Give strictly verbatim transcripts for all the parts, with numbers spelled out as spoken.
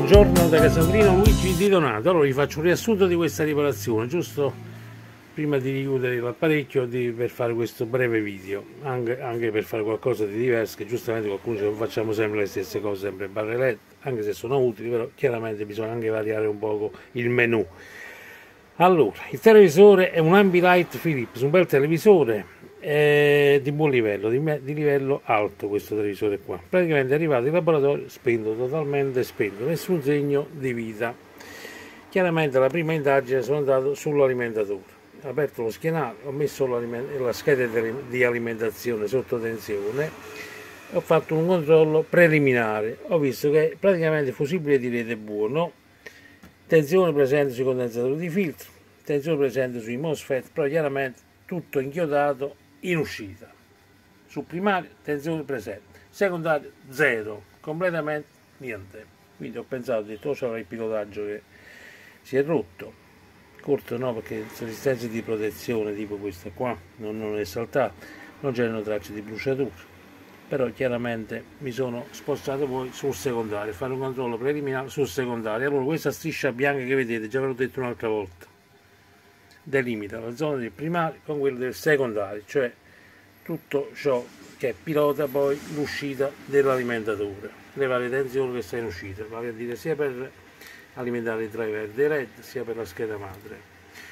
Buongiorno da Casandrino Luigi Di Donato. Allora vi faccio un riassunto di questa riparazione, giusto prima di chiudere l'apparecchio, per fare questo breve video, anche, anche per fare qualcosa di diverso, che giustamente qualcuno dice che facciamo sempre le stesse cose, sempre barre L E D, anche se sono utili, però chiaramente bisogna anche variare un poco il menu. Allora, il televisore è un Ambilight Philips, un bel televisore, eh, di buon livello, di, di livello alto questo televisore qua. Praticamente è arrivato in laboratorio spento, totalmente spento, nessun segno di vita. Chiaramente la prima indagine sono andato sull'alimentatore, ho aperto lo schienale, ho messo la scheda di alimentazione sotto tensione, ho fatto un controllo preliminare, ho visto che praticamente il fusibile di rete è buono, tensione presente sui condensatori di filtro, tensione presente sui MOSFET, però chiaramente tutto inchiodato in uscita. Sul primario tensione presente, secondario zero, completamente niente. Quindi ho pensato, ho detto, oh, c'era il pilotaggio che si è rotto, corto no, perché resistenze di protezione tipo questa qua non, non è saltata, non c'erano tracce di bruciature, però chiaramente mi sono spostato poi sul secondario, fare un controllo preliminare sul secondario. Allora questa striscia bianca che vedete, già ve l'ho detto un'altra volta, delimita la zona del primario con quella del secondario, cioè tutto ciò che pilota poi l'uscita dell'alimentatore, le varie tensioni che sta in uscita, vale a dire sia per alimentare i driver dei L E D sia per la scheda madre.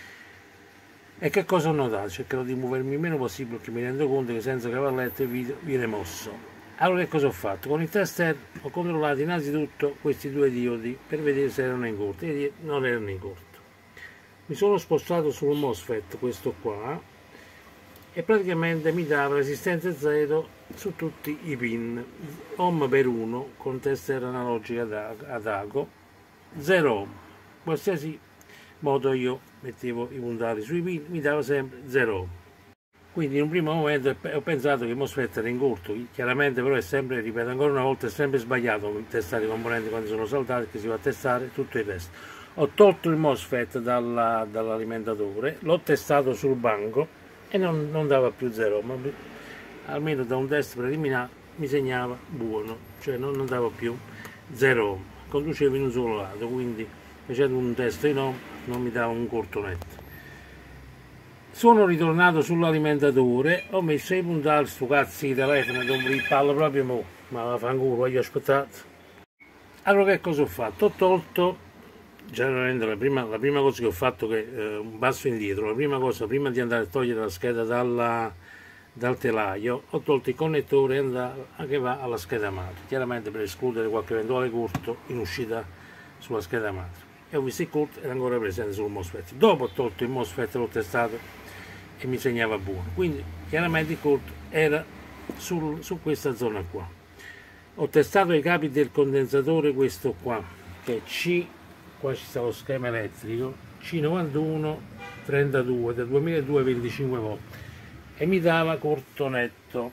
E che cosa ho notato? Cercherò di muovermi il meno possibile, perché mi rendo conto che senza cavalletto il video viene mosso. Allora che cosa ho fatto? Con il tester ho controllato innanzitutto questi due diodi per vedere se erano in corto, e non erano in corto. Mi sono spostato sul MOSFET, questo qua, e praticamente mi dava resistenza zero su tutti i pin, ohm per uno con tester analogica ad ago, zero ohm, qualsiasi modo io mettevo i puntali sui pin mi dava sempre zero ohm. Quindi in un primo momento ho pensato che il MOSFET era in corto, chiaramente però è sempre, ripeto ancora una volta, è sempre sbagliato testare i componenti quando sono saltati, perché si va a testare tutto il resto. Ho tolto il MOSFET dalla, dall'alimentatore, l'ho testato sul banco e non, non dava più zero, ma almeno da un test preliminare mi segnava buono, cioè non, non dava più zero, conduceva in un solo lato, quindi facendo un test in ohm non mi dava un corto netto. Sono ritornato sull'alimentatore, ho messo i puntali, sto cazzo di telefono, non mi parlo proprio mo, ma la fanculo, voglio aspettato. Allora che cosa ho fatto? Ho tolto, generalmente la prima, la prima cosa che ho fatto, che eh, un passo indietro, la prima cosa prima di andare a togliere la scheda dalla, dal telaio, ho tolto il connettore che va alla scheda madre, chiaramente per escludere qualche eventuale corto in uscita sulla scheda madre, e ho visto il corto era ancora presente sul MOSFET. Dopo ho tolto il MOSFET, l'ho testato e mi segnava buono, quindi chiaramente il corto era sul, su questa zona qua. Ho testato i capi del condensatore, questo qua che è C, qua ci sta lo schema elettrico, C novantuno trentadue del duemiladue venticinque volt, e mi dava corto netto,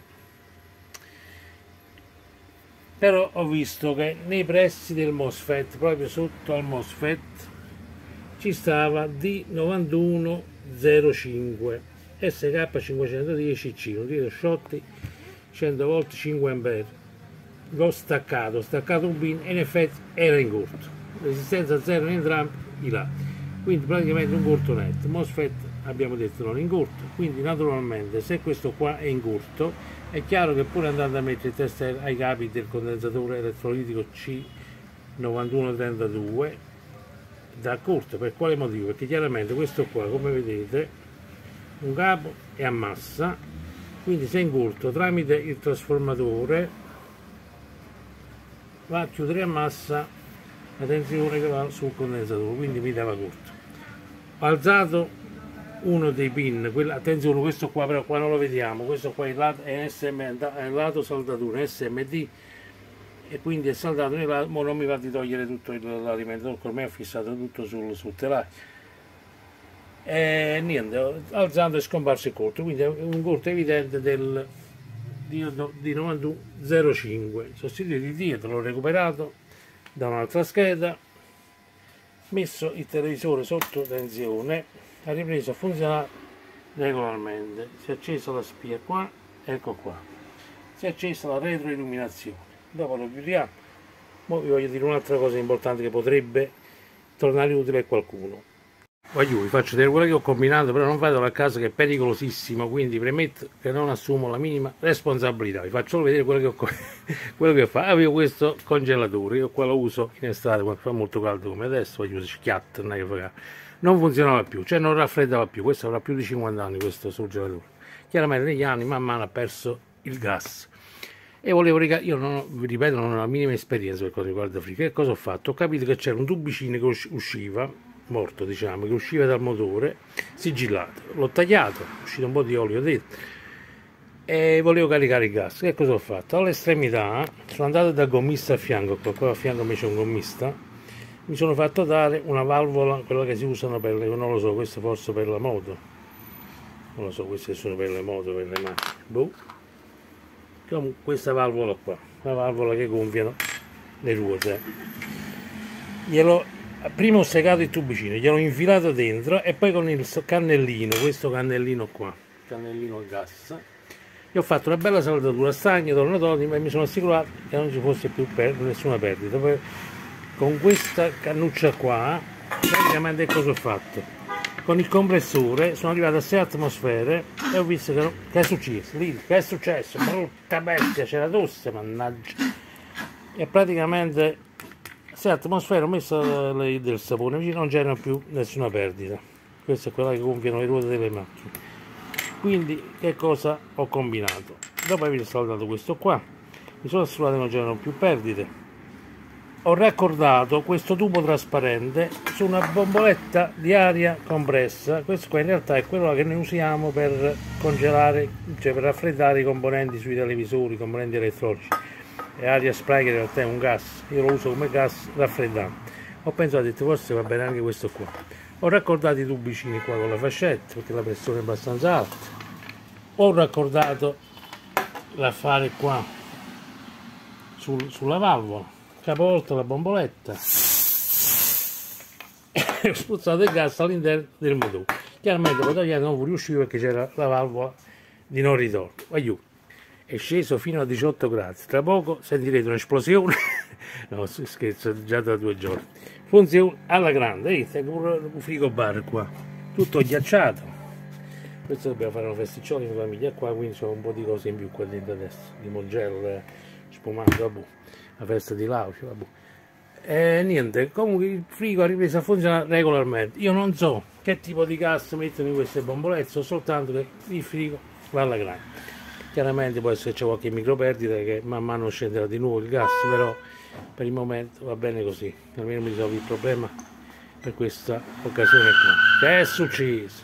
però ho visto che nei pressi del MOSFET, proprio sotto al MOSFET, ci stava D novantuno zero cinque S K cinquecentodieci C, un tiro Schotti cento volt cinque ampere. L'ho staccato, ho staccato un pin e in effetti era in corto, resistenza zero in entrambi i lati, quindi praticamente un corto netto. MOSFET abbiamo detto non in corto, quindi naturalmente se questo qua è in corto è chiaro che pure andando a mettere il tester ai capi del condensatore elettrolitico C novantuno trentadue da corto. Per quale motivo? Perché chiaramente questo qua, come vedete, un capo è a massa, quindi se in corto tramite il trasformatore va a chiudere a massa la tensione che va sul condensatore, quindi mi dava corto. Ho alzato uno dei pin, quella, attenzione, questo qua però qua non lo vediamo, questo qua è il lato, è S M, è il lato saldatura S M D, e quindi è saldato nel lato, ma non mi va di togliere tutto l'alimentatore, ormai ho fissato tutto sul, sul telaio. E niente, alzando è scomparso il corto, quindi è un corto evidente del di novantuno zero cinque. Sostituito il dietro, l'ho recuperato da un'altra scheda, messo il televisore sotto tensione, ha ripreso a funzionare regolarmente. Si è accesa la spia qua, ecco qua, si è accesa la retroilluminazione. Dopo lo chiudiamo Ora vi voglio dire un'altra cosa importante che potrebbe tornare utile a qualcuno. Voglio, vi faccio vedere quello che ho combinato, però non fatelo a caso che è pericolosissimo, quindi premetto che non assumo la minima responsabilità. Vi faccio solo vedere quello che ho, quello che ho fatto. Avevo questo congelatore, io qua lo uso in estate quando fa molto caldo come adesso, voglio schiatta, non è che fa. Non funzionava più, cioè non raffreddava più, questo avrà più di cinquanta anni questo surgelatore. Chiaramente negli anni man mano ha perso il gas. E volevo ricaricare, io non ho, vi ripeto, non ho la minima esperienza per quanto riguarda frigo. Che cosa ho fatto? Ho capito che c'era un tubicino che usciva, morto diciamo, che usciva dal motore, sigillato. L'ho tagliato, è uscito un po' di olio dentro e volevo caricare il gas. Che cosa ho fatto? All'estremità sono andato dal gommista a fianco, qua, qua a fianco invece c'è un gommista, mi sono fatto dare una valvola, quella che si usano per le, non lo so, questo forse per la moto, non lo so, queste sono per le moto, per le macchine, boh. Comunque questa valvola qua, la valvola che gonfiano le ruote, glielo, prima ho segato il tubicino, gliel'ho infilato dentro e poi con il cannellino, questo cannellino qua, cannellino a gas, gli ho fatto una bella saldatura a stagno, tornatoni, e mi sono assicurato che non ci fosse più per, nessuna perdita. Poi con questa cannuccia qua, praticamente cosa ho fatto? Con il compressore sono arrivato a sei atmosfere e ho visto che, che è successo, lì, che è successo, brutta bestia, c'era tosse, mannaggia. E praticamente sei atmosfere ho messo le, del sapone, invece non c'era più nessuna perdita. Questa è quella che gonfiano le ruote delle macchine. Quindi che cosa ho combinato? Dopo aver saldato questo qua, mi sono assicurato che non c'erano più perdite. Ho raccordato questo tubo trasparente su una bomboletta di aria compressa. Questo qua in realtà è quello che noi usiamo per congelare, cioè per raffreddare i componenti sui televisori, i componenti elettronici. È aria spray che in realtà è un gas, io lo uso come gas raffreddante. Ho pensato, ho detto forse va bene anche questo qua. Ho raccordato i tubicini qua con la fascetta perché la pressione è abbastanza alta. Ho raccordato l'affare qua sul, sulla valvola, capovolto la bomboletta e ho spruzzato il gas all'interno del motore. Chiaramente poi tagliato non riuscivo perché c'era la valvola di non ritorno. Aiuto. È sceso fino a diciotto gradi. Tra poco sentirete un'esplosione. No, scherzo, già da due giorni. Funziona alla grande, vedete, un frigo bar qua, tutto ghiacciato. Questo dobbiamo fare una festiccione in famiglia qua, quindi c'ho un po' di cose in più qua dentro adesso, limoncello, spumante, vabbè, la festa di Laucio, vabbè. E niente, comunque il frigo ha ripreso a funzionare regolarmente. Io non so che tipo di gas mettono in queste bombolette, so soltanto che il frigo va alla grande. Chiaramente può essere che c'è qualche microperdita che man mano scenderà di nuovo il gas, però per il momento va bene così, almeno mi risolvi il problema per questa occasione qua. Che è successo?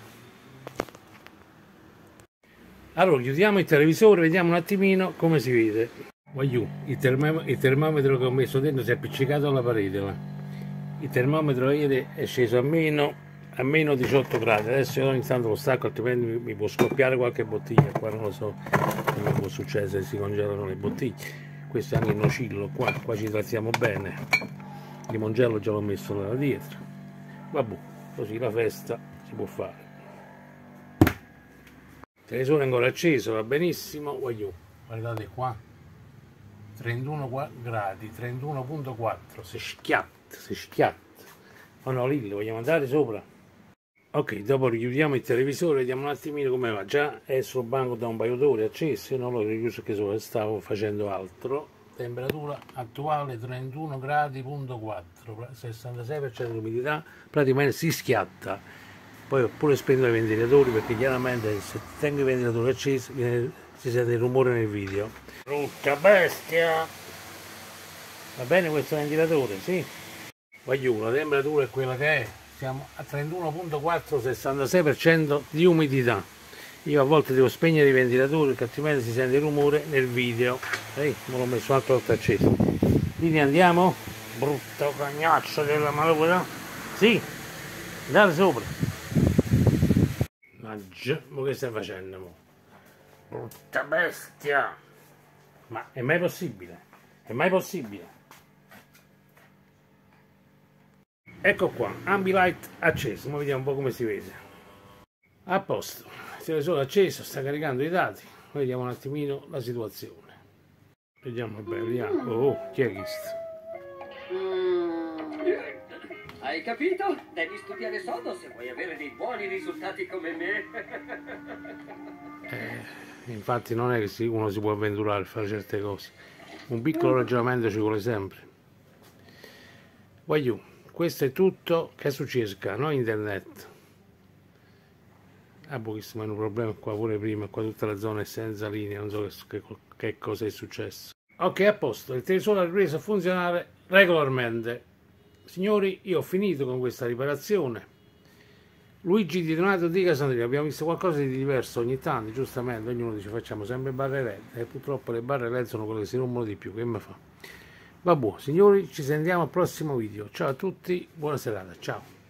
Allora chiudiamo il televisore, vediamo un attimino come si vede. Voglio, il, termom il termometro che ho messo dentro si è appiccicato alla parete, ma il termometro vedete è sceso a meno a meno diciotto gradi. Adesso io ogni tanto lo stacco, altrimenti mi, mi può scoppiare qualche bottiglia qua, non lo so come può succedere se si congelano le bottiglie. Questo è anche il nocillo qua, qua ci trattiamo bene. Il limoncello già l'ho messo là dietro. Vabbè, così la festa si può fare. Il televisore è ancora acceso, va benissimo. Voglio, guardate qua, trentuno gradi, trentuno virgola quattro, si schiatta, si schiatta. Oh no, lì, vogliamo andare sopra? Ok, dopo richiudiamo il televisore, vediamo un attimino come va. Già è sul banco da un paio d'ore acceso, non l'ho richiuso che solo stavo facendo altro. Temperatura attuale trentuno gradi punto quattro, sessantasei per cento di umidità, praticamente si schiatta. Poi ho pure spento i ventilatori perché chiaramente se tengo i ventilatori accesi si sente il rumore nel video. Brutta bestia! Va bene questo ventilatore, sì? Voglio, la temperatura è quella che è. Siamo a trentuno virgola quattro, sessantasei per cento di umidità. Io a volte devo spegnere i ventilatori perché altrimenti si sente il rumore nel video. Ehi, me l'ho messo un'altra volta acceso. Quindi andiamo? Brutto cagnaccio della malevola. Sì, andate sopra. Ma già, ma che stai facendo? Mo? Brutta bestia. Ma è mai possibile? È mai possibile? Ecco qua, Ambilight acceso, ora vediamo un po' come si vede. A posto, il televisore acceso, sta caricando i dati, vediamo un attimino la situazione. Vediamo bene, vediamo. Oh, chi è questo? Mm. Hai capito? Devi studiare sodo se vuoi avere dei buoni risultati come me. Eh, infatti non è che uno si può avventurare a fare certe cose. Un piccolo ragionamento ci vuole sempre. Voglio, questo è tutto. Che è successo qua? No internet. Ah, pochissimo, hanno un problema qua pure prima, qua tutta la zona è senza linea, non so che, che, che cosa è successo. Ok, a posto, il televisore ha ripreso a funzionare regolarmente. Signori, io ho finito con questa riparazione. Luigi di Donato di Casandrino, abbiamo visto qualcosa di diverso ogni tanto, giustamente, ognuno dice facciamo sempre barre L E D e purtroppo le barre L E D sono quelle che si rompono di più, che mi fa? Vabbè, signori, ci sentiamo al prossimo video. Ciao a tutti, buona serata, ciao.